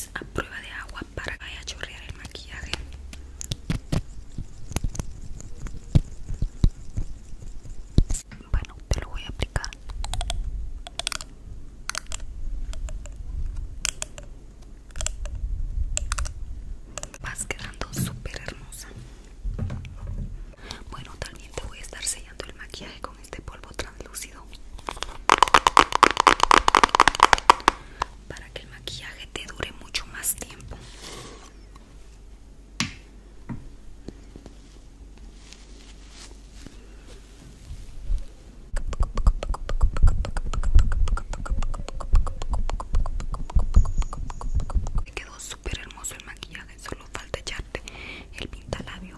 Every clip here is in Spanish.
es a prueba de agua para que vaya a chorrear el maquillaje. Bueno, te lo voy a aplicar. Vas quedando súper hermosa. Bueno, también te voy a estar sellando el maquillaje con este polvo translúcido para que el maquillaje te dure mucho más tiempo. Te quedó súper hermoso el maquillaje, solo falta echarte el pintalabio.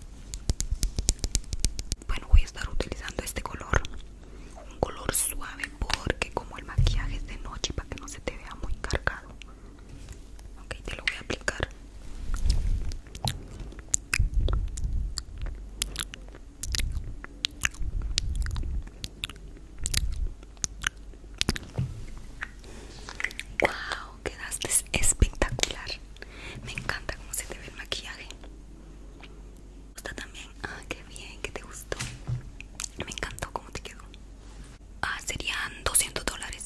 Bueno, voy a estar utilizando este color, un color suave, porque como el maquillaje es de noche, para que no se te vea muy cargado. Ok, te lo voy a aplicar. Wow, quedaste espectacular. Me encanta cómo se te ve el maquillaje. ¿Te gusta también? Ah, qué bien, que te gustó. Me encantó cómo te quedó. Ah, serían $200.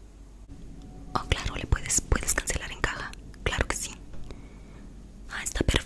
Oh, claro, puedes cancelar en caja. Claro que sí. Ah, está perfecto.